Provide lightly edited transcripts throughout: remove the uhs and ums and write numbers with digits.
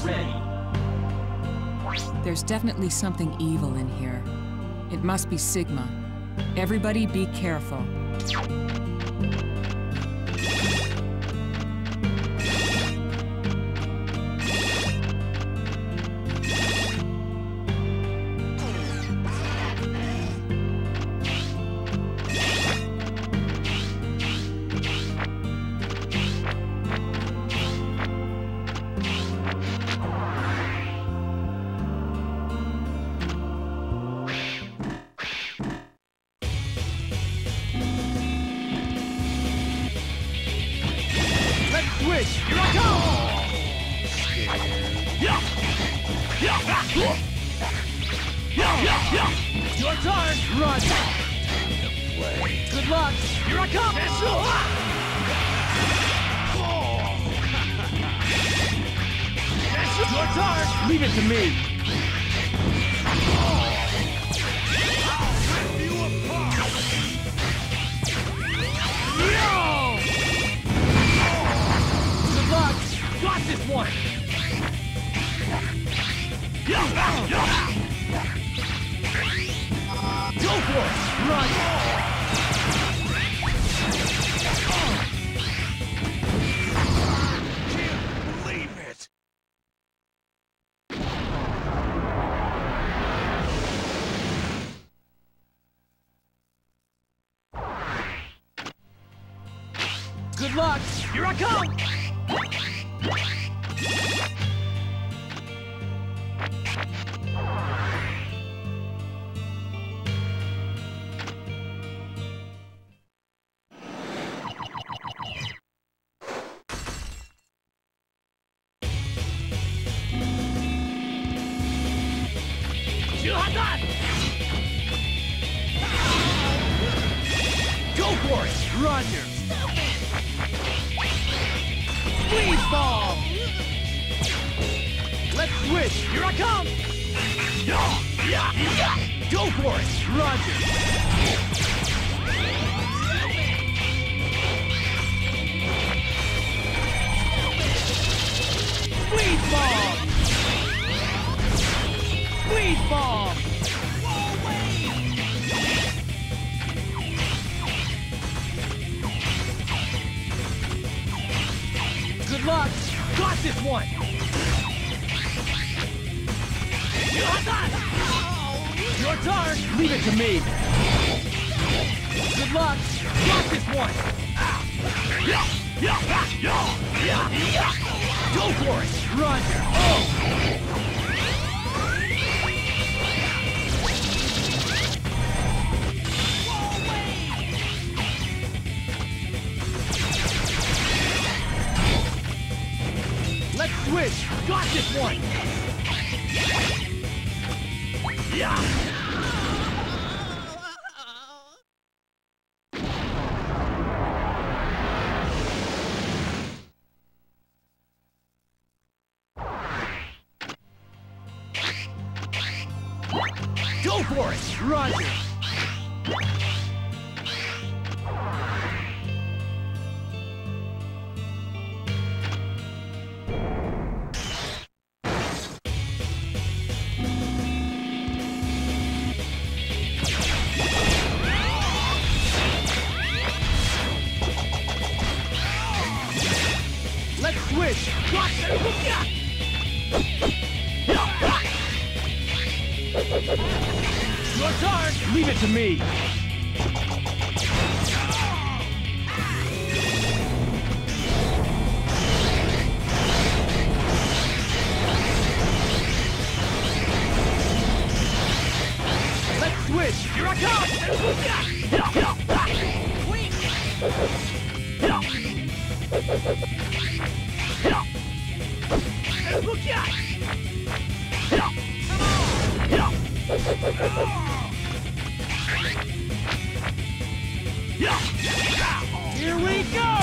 ready. There's definitely something evil in here. It must be Sigma. Everybody be careful. Here I come! Your turn! Run! Good luck! Here I come! Your turn! Leave it to me! Good luck! Got this one! Go for it! Run! Can't believe it! Good luck! Here I come! Go for it! Run! Please bomb! Let's switch! Here I come! Go for it! Roger! Please bomb! Please bomb! Good luck! Got this one! Your turn! Leave it to me! Good luck! Got this one! Go for it! Run! Let's switch! Got this one! Go for it! Roger! Let's switch! Your turn! Leave it to me! Let's switch! Here I come! Here we go!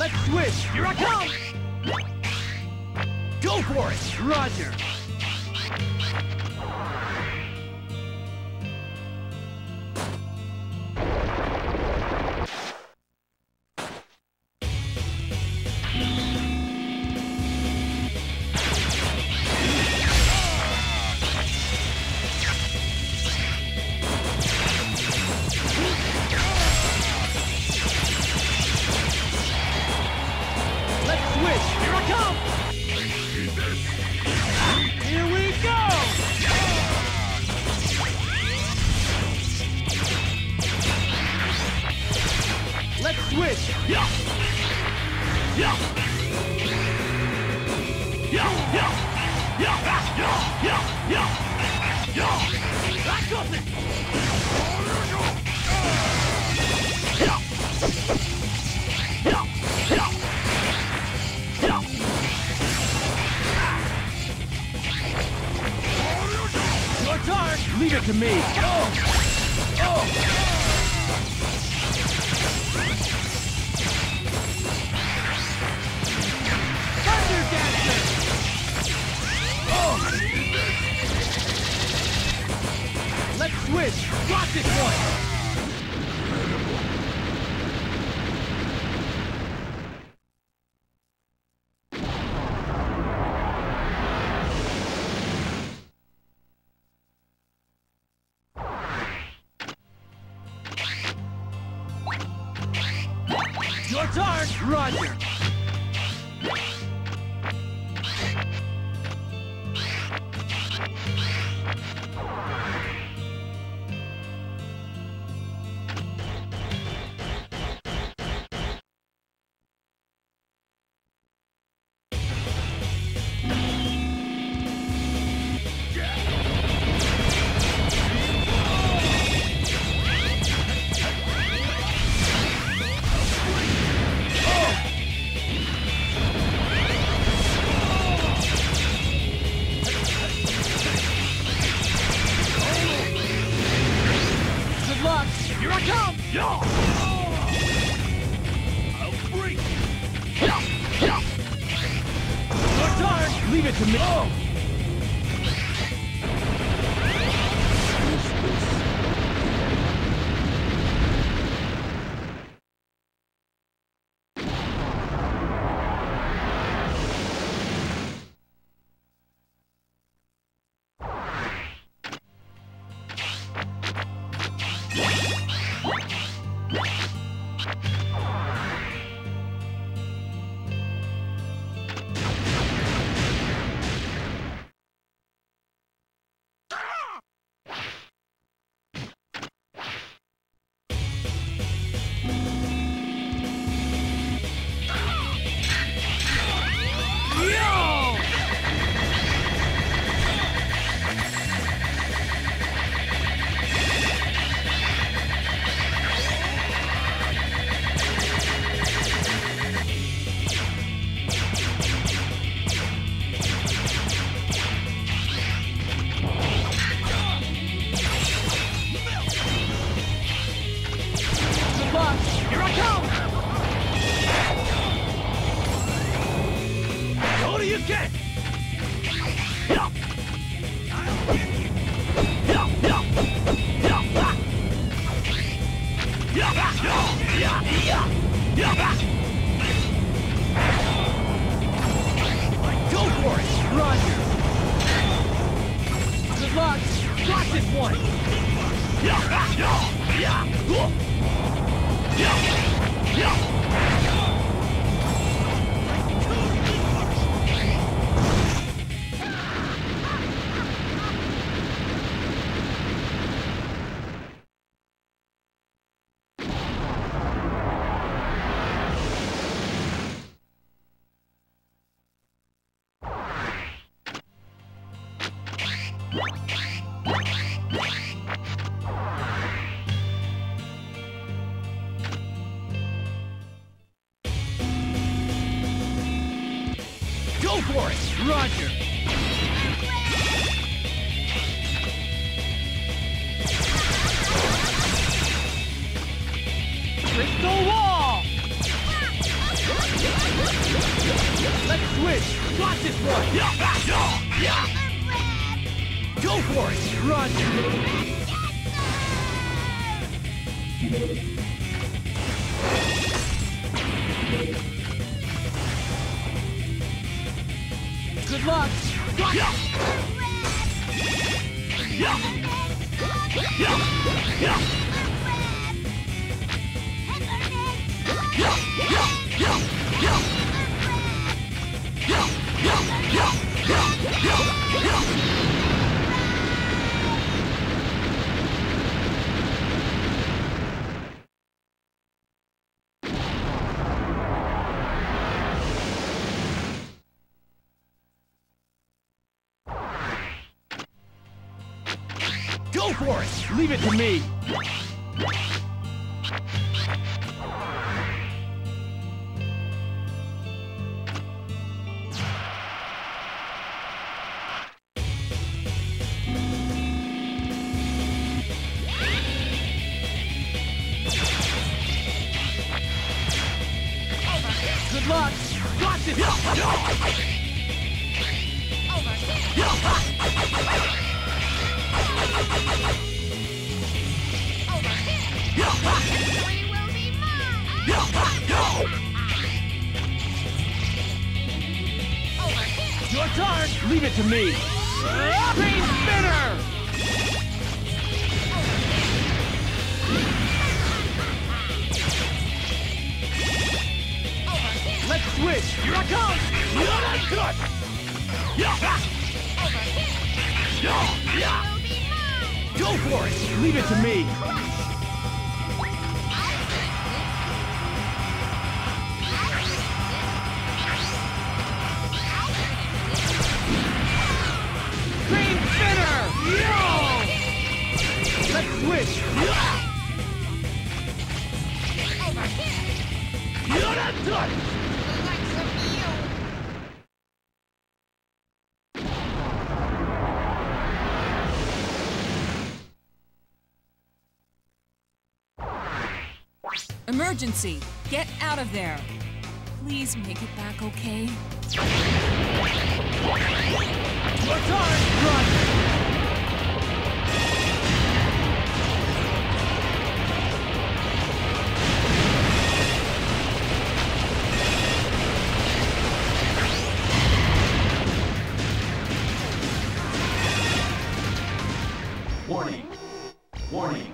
Let's switch! Here I come! Go for it! Roger! Switch! Yeah! Yeah! Yeah! Yeah! Yeah! Yeah! Yeah! Yeah! Yeah! Back up it! Yeah! Yeah! Yeah! Yeah! Your turn! Leave it to me! Oh! Oh! Let's switch! Got this one! Your turn! Roger! Here I come! Yeah! I'll break you! Yeah! Yeah! Your turn! Leave it to me! Oh! Here I come! What do you get? Yeah. I'll get you. Yeah, yeah, yeah, yeah, yeah, yeah, yeah, yeah. Go for it, Roger. Good luck. Got this one. Yeah, yeah, yeah. Yeah! Yeah! Go for it! Roger! Crystal wall! switch! Got this one! Go for it! Run! Good luck! Got it! Go for it! Leave it to me! Good luck! Got this! Your turn! Leave it to me! Green spinner! Let's switch! Here I come! Go for it! Leave it to me! Green spinner! Let's switch! You're not done! Emergency! Get out of there! Please make it back okay? Your turn! Run! Warning! Warning!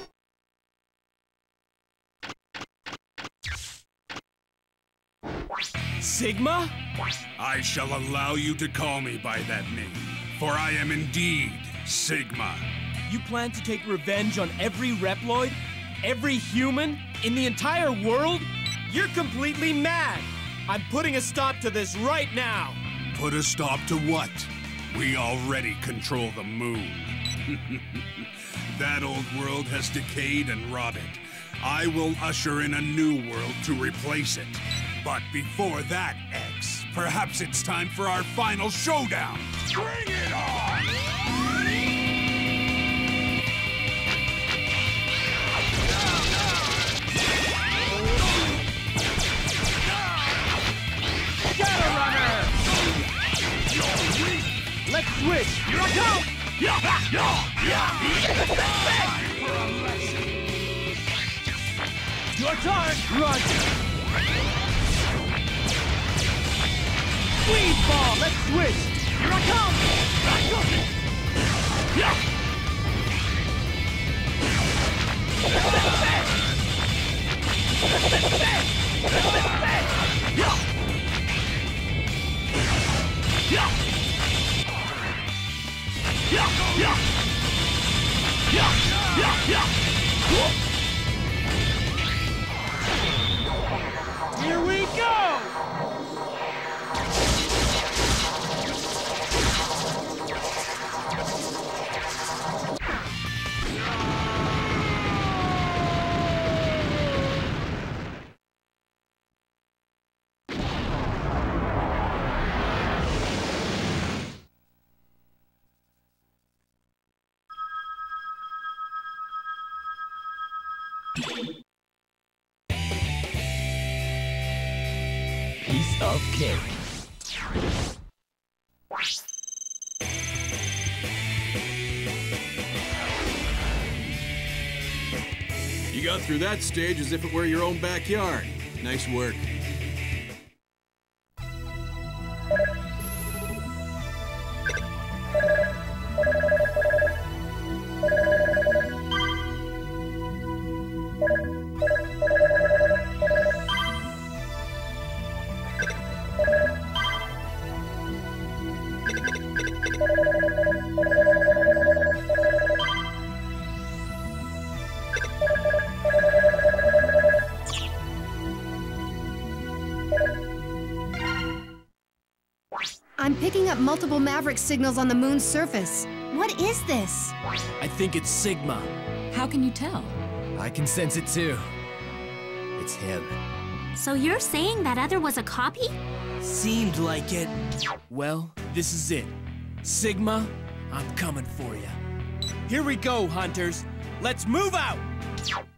Sigma? I shall allow you to call me by that name, for I am indeed Sigma. You plan to take revenge on every reploid? Every human? In the entire world? You're completely mad! I'm putting a stop to this right now! Put a stop to what? We already control the moon. That old world has decayed and rotted. I will usher in a new world to replace it. But before that, X, perhaps it's time for our final showdown. Bring it on! Shadow Runner! Let's switch! Here I come! Your turn! Run! Squeeze ball! Let's switch! Here I come! Here we go! Piece of cake. You got through that stage as if it were your own backyard. Nice work. I'm picking up multiple Maverick signals on the moon's surface. What is this? I think it's Sigma. How can you tell? I can sense it too. It's him. So you're saying that other was a copy? Seemed like it. Well, this is it. Sigma, I'm coming for you. Here we go, hunters. Let's move out!